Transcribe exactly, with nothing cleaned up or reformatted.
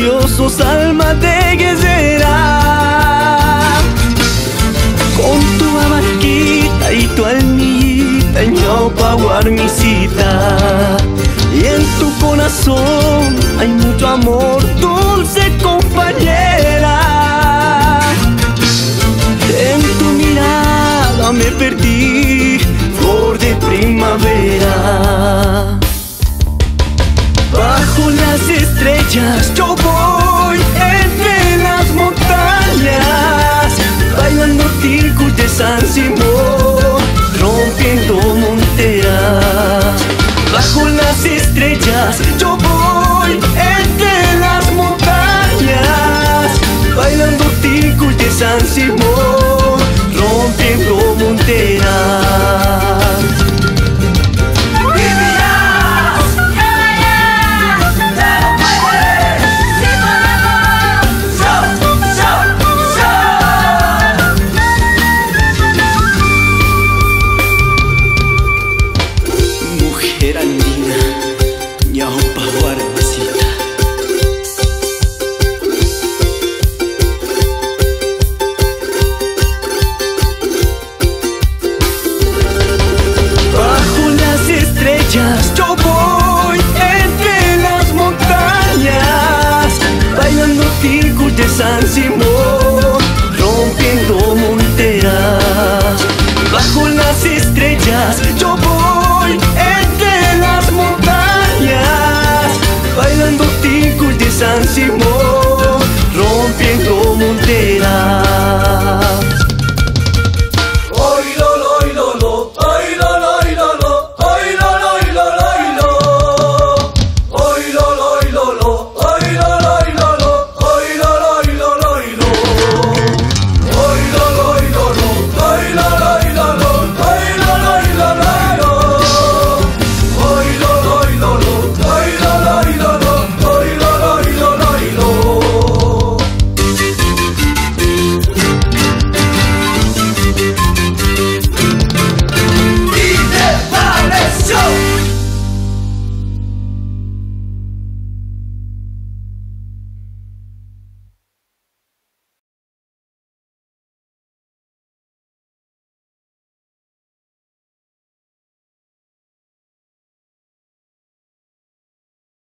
preciosos, alma de guerrera. Con tu abarquita y tu almita, ñaupa guarmisita. Y en tu corazón hay mucho amor, dulce compañera. En tu mirada me perdí, flor de primavera. Bajo las estrellas yo voy entre las montañas, bailando ticos de San Simón, rompiendo monteras. Bajo las estrellas yo voy entre las montañas, bailando ticos de San Simón, rompiendo monteras. Yo voy entre las montañas, bailando ticos de San Simón, rompiendo monteras. Bajo las estrellas yo voy entre las montañas, bailando ticos de San Simón.